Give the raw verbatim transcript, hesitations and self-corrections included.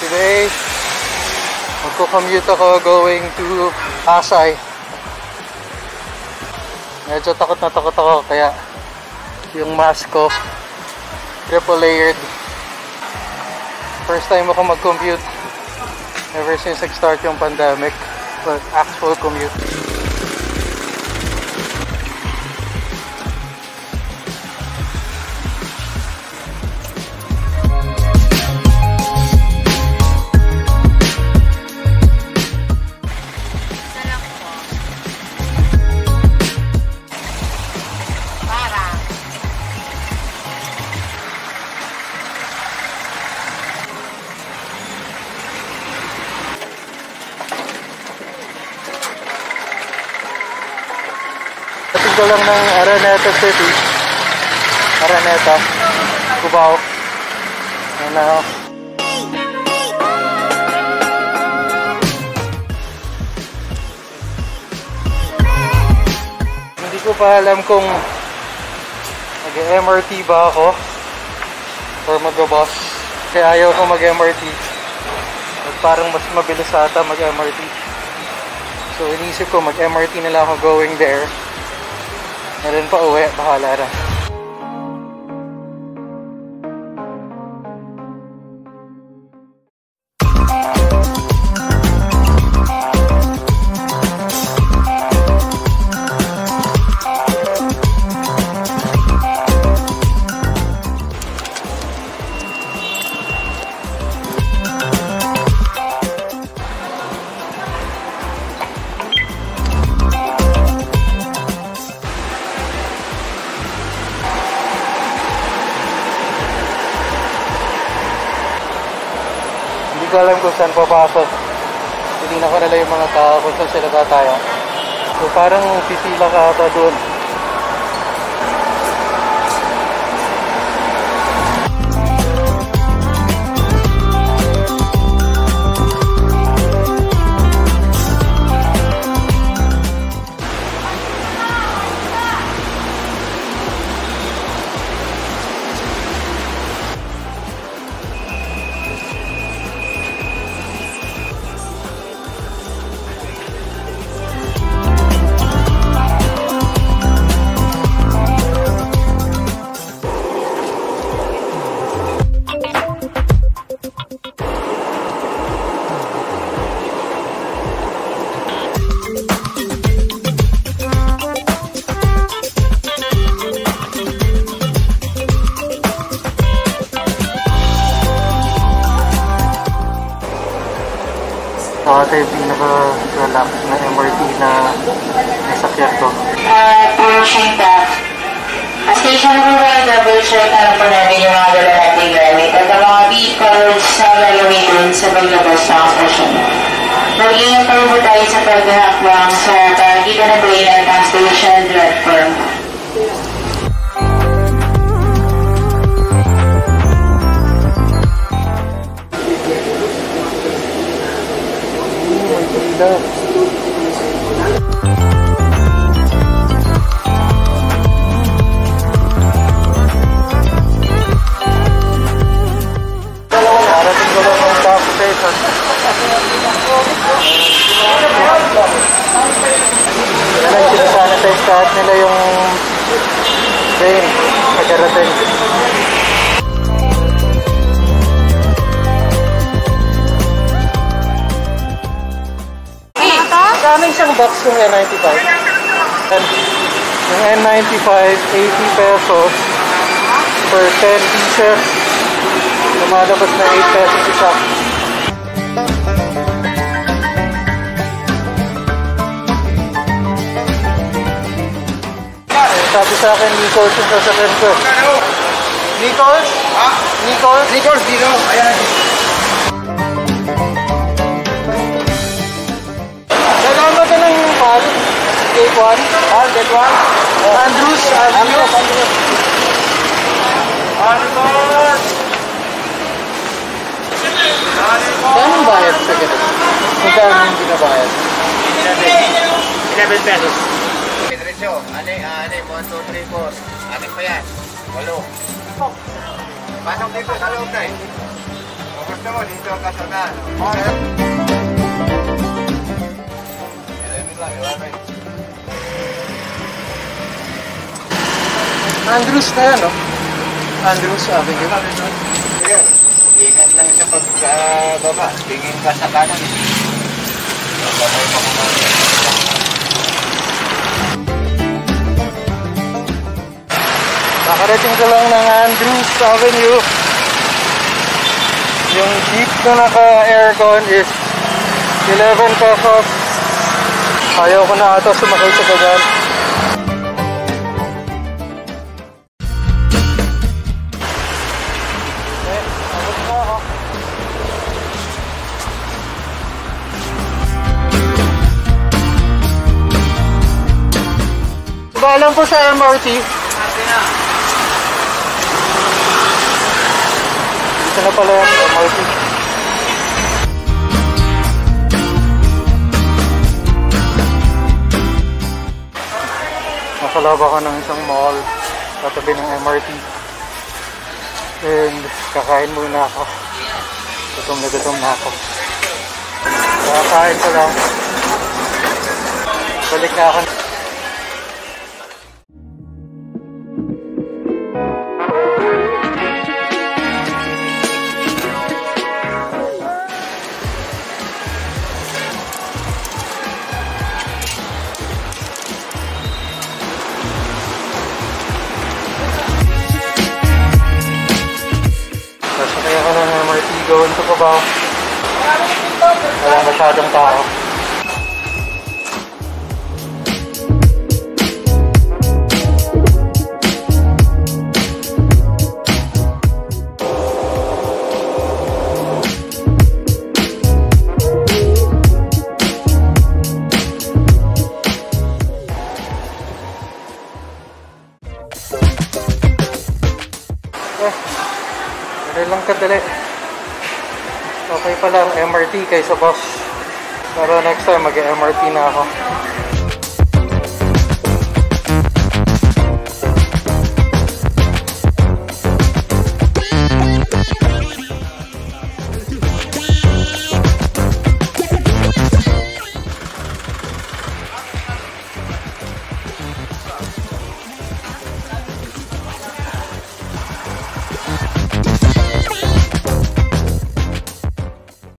Today, magko-commute ako going to Pasay. Medyo takot na takot ako kaya yung mask ko triple layered. First time ako mag-commute ever since nag-start yung pandemic, but actual commute. Ko lang ng Araneta City, Araneta, Cubao. And now, hindi ko pa alam kung mag-M R T ba ako or mag-bus. Kaya ayaw ko mag-M R T. At parang mas mabilis ata mag-M R T. So inisip ko mag-M R T na lang ako going there. Meron pa uwi, bahala na. Hindi ko alam kung saan papasok. Tinignan ko nila yung mga tao kung saan sila tataya. So parang pipila ka ata doon. Ito yung pinaka-relax na M R T na nasakyan ko. Approaching back. Station number double check na lang po namin yung mga dala natin gamit at ang mga vehicles na gagamitin sa paglabas ng station. Mag-ingat pa po tayo sa paghahakbang sa pagitan ng plane at station platform. Daw. Narating ko lang ang bus station. Kailan sinasanitize kahit nila yung train pagkarating. Kano isang box yung N ninety-five? Yung N ninety-five, eighty pesos per ten pieces. Lumalabas na eight pesos isa. Sabi sa akin, Nichols yung sasakyan ko. Nichols? Ha? Nichols? Nichols, dito. Ayan. Salamat na ng pad. Gate one. Ah, gate one. Andrews. Andrews. Andrews. Andrews. Saan bayad sa ganito? Magkano yung binabayad? eleven pesos. Diretso. Aning, aning, one, two, three, four. Aning pa yan. Walo. Pasok dito sa loob na eh. Gusto mo dito ka sa na. Andrews na yan, no? Andrews Avenue. Sige, ingat lang sa pagbaba. Tingin ka sa kanan. Babay mo kumain. Nakarating ko lang ng Andrews Avenue. Yung jeep na naka-aircon is eleven pesos. Ayaw ko na ata sumakay sa kagan. Eh, abot na ako. Diba alam po sa M R T? Ito na pala yung M R T. Nakalaba ko ng isang mall katabi ng M R T. And kakain muna ako. Gutom na gutom na ako. Kakain ko lang. Balik na ako. Kaya ko ng M R T going to Cubao. Wala masyadong tao. Dali lang kadali. Okay pala ang M R T kaysa bus. Pero next time mag-M R T na ako.